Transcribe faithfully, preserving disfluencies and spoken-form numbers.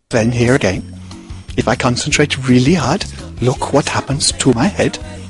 Then here again, if I concentrate really hard, look what happens to my head.